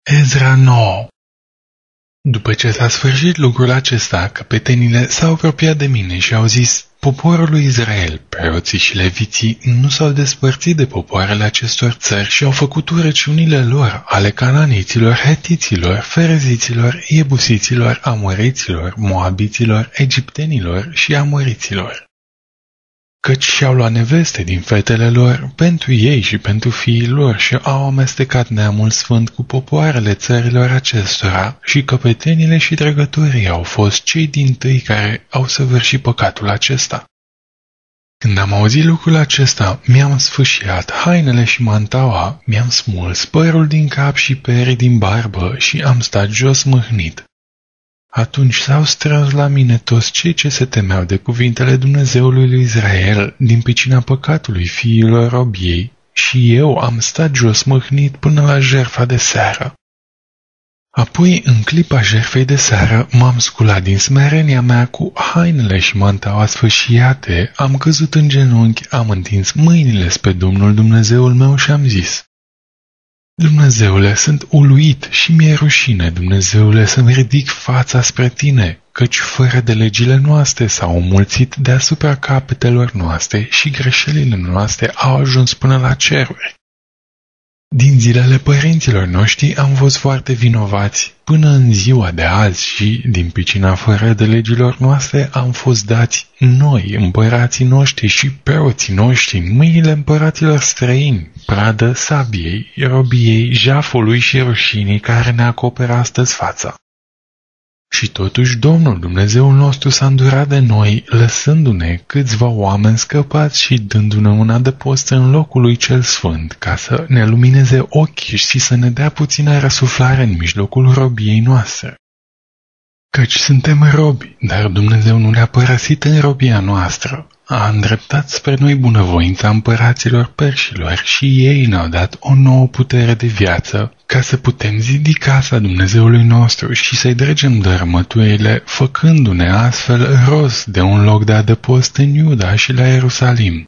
Ezra 9. După ce s-a sfârșit lucrul acesta, căpetenile s-au apropiat de mine și au zis: poporul lui Israel, preoții și leviții, nu s-au despărțit de popoarele acestor țări și au făcut urăciunile lor, ale cananiților, hetiților, fereziților, iebusiților, amoriților, moabiților, egiptenilor și amoriților. Căci și-au luat neveste din fetele lor pentru ei și pentru fiii lor și au amestecat neamul sfânt cu popoarele țărilor acestora și căpetenile și dregătorii au fost cei dintâi care au săvârșit păcatul acesta. Când am auzit lucrul acesta, mi-am sfâșiat hainele și mantaua, mi-am smuls părul din cap și perii din barbă și am stat jos mâhnit. Atunci s-au strâns la mine toți cei ce se temeau de cuvintele Dumnezeului lui Israel din pricina păcatului fiilor robiei și eu am stat jos mâhnit până la jertfa de seară. Apoi, în clipa jertfei de seară, m-am sculat din smerenia mea cu hainele și mantaua sfâșiate, am căzut în genunchi, am întins mâinile spre Domnul Dumnezeul meu și am zis: Dumnezeule, sunt uluit și mi-e rușine, Dumnezeule, să-mi ridic fața spre tine, căci fără de legile noastre s-au înmulțit deasupra capetelor noastre și greșelile noastre au ajuns până la ceruri. Din zilele părinților noștri am fost foarte vinovați, până în ziua de azi și, din pricina fără de legilor noastre, am fost dați noi, împărații noștri și preoții noștri, în mâinile împăraților străini, pradă sabiei, robiei, jafului și rușinii care ne acoperă astăzi fața. Și totuși Domnul Dumnezeul nostru s-a îndurat de noi, lăsându-ne câțiva oameni scăpați și dându-ne un adăpost în locul lui cel sfânt, ca să ne lumineze ochii și să ne dea puțină răsuflare în mijlocul robiei noastre. Căci suntem robi, dar Dumnezeu nu ne-a părăsit în robia noastră. A îndreptat spre noi bunăvoința împăraților perșilor și ei ne-au dat o nouă putere de viață, ca să putem zidi casa Dumnezeului nostru și să-i dregem dărâmăturile, făcându-ne astfel rost de un loc de adăpost în Iuda și la Ierusalim.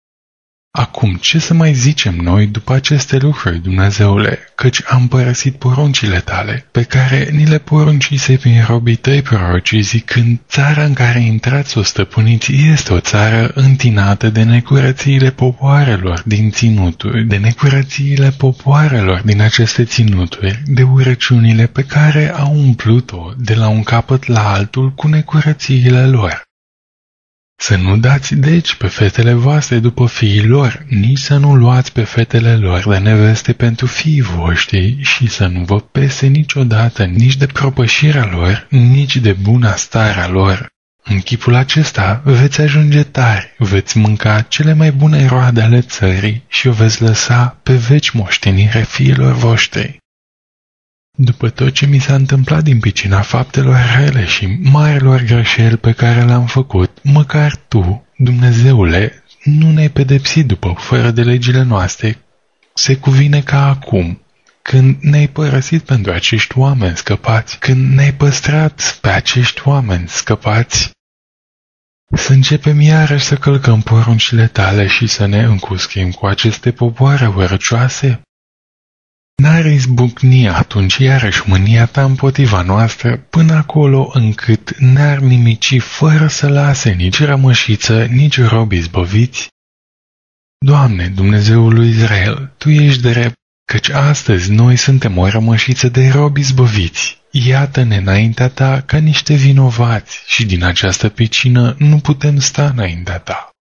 Acum, ce să mai zicem noi după aceste lucruri, Dumnezeule, căci am părăsit poruncile tale, pe care ni le poruncise prin robii tăi proroci, zicând: țara în care intrați să o stăpâniți este o țară întinată de necurățiile popoarelor din ținuturi, de necurățiile popoarelor din aceste ținuturi, de urăciunile pe care au umplut-o de la un capăt la altul cu necurățiile lor. Să nu dați deci pe fetele voastre după fiii lor, nici să nu luați pe fetele lor de neveste pentru fiii voștri și să nu vă pese niciodată nici de propășirea lor, nici de buna starea lor. În chipul acesta veți ajunge tari, veți mânca cele mai bune roade ale țării și o veți lăsa pe veci moștenire fiilor voștri. După tot ce mi s-a întâmplat din pricina faptelor rele și marilor greșeli pe care le-am făcut, măcar tu, Dumnezeule, nu ne-ai pedepsit după fără de legile noastre, se cuvine ca acum, când ne-ai părăsit pentru acești oameni scăpați, când ne-ai păstrat pe acești oameni scăpați. Să începem iarăși să călcăm poruncile tale și să ne încuschim cu aceste popoare urăcioase? N-ar izbucni atunci iarăși mânia ta împotriva noastră până acolo încât ne-ar nimici fără să lase nici rămășiță, nici robi izbăviți? Doamne, Dumnezeul lui Israel, Tu ești drept, căci astăzi noi suntem o rămășiță de robi izbăviți. Iată-ne înaintea Ta ca niște vinovați și din această pricină nu putem sta înaintea Ta.